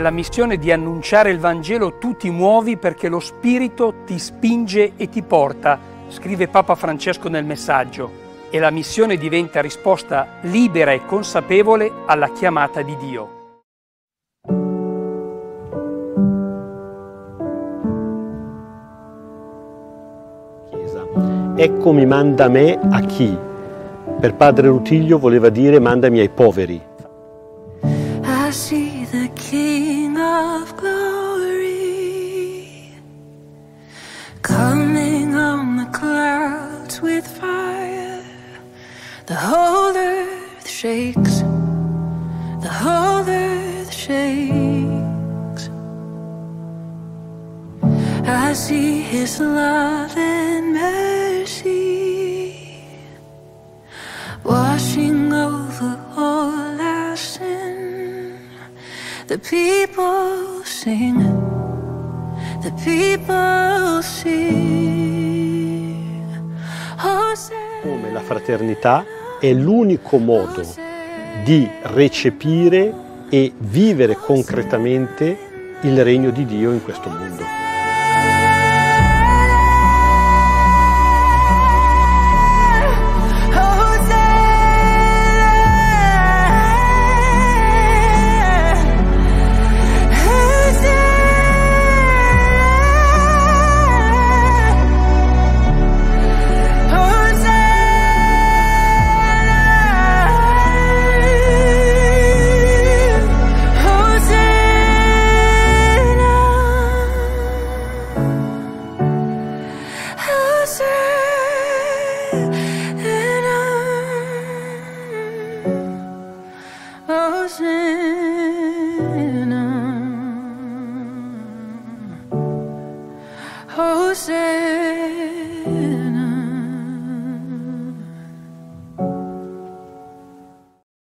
nella missione di annunciare il Vangelo tu ti muovi perché lo Spirito ti spinge e ti porta, scrive Papa Francesco nel messaggio, e la missione diventa risposta libera e consapevole alla chiamata di Dio. Ecco mi manda me a chi? Per padre Rutilio voleva dire mandami ai poveri. I see the King of Glory coming on the clouds with fire. The whole earth shakes, the whole earth shakes. I see his love and mercy washing over all our sin. The people sing, the people sing. Come la fraternità è l'unico modo di recepire e vivere concretamente il regno di Dio in questo mondo. Hosanna, Hosanna.